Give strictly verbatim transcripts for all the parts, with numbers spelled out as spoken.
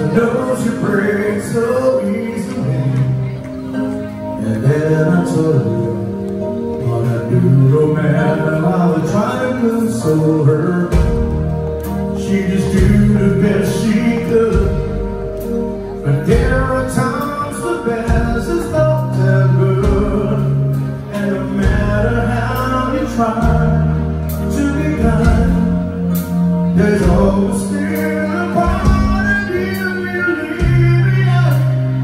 know she breaks so easily. And then I told her what I do, no matter how I try to console her. She just do the best she could. But there are times the best is not that good. And no matter how you try to be kind, there's always still a part of you you leave behind.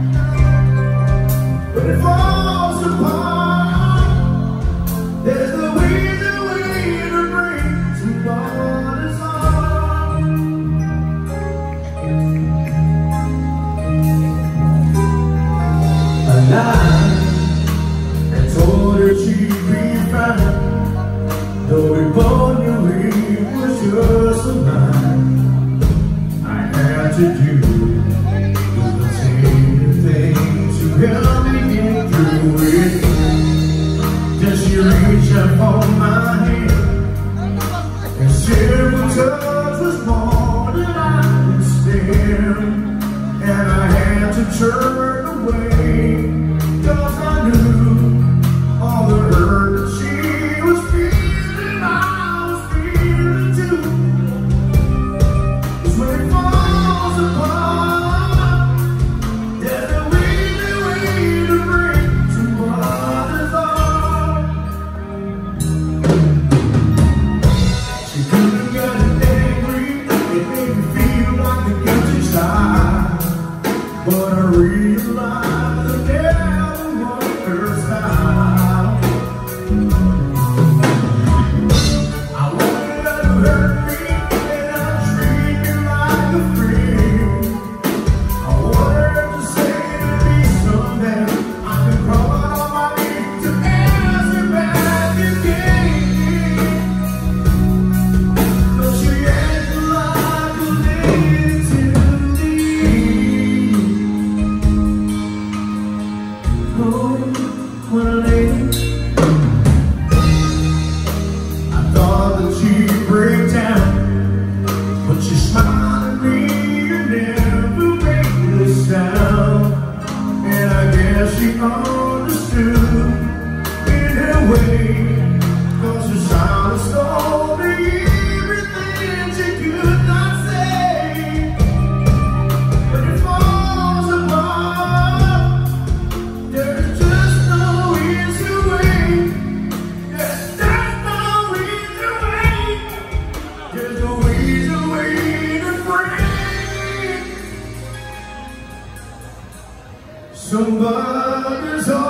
But it falls apart. There's no easy way to bring somebody's heart. I lied and told her she'd be fine, though we both knew it was just a lie. I had to do the same thing to help me get through it. Then she reached up on my hand, and several touch was more than I could stand. And I had to turn away, 'cause I knew all the hurt that she was feeling, I was feeling too. 'Cause when it falls apart, there's no easy way to break somebody's heart. She could have gotten angry, it made me feel like a guilty child. But I realized I never was her style. I wanted her to hurt me, and I treat me like a friend. I wanted her to say to me someday I could crawl on my knees to ask her back again. But she acted like a lady to me. Oh, what a lady. I thought that she'd break down, but she smiled at me and never made a sound. And I guess she understood in her way, 'cause her silence told me everything she could not say. But it falls apart. There's just no easy way. There's just no easy way. There's no easy way to break somebody's heart.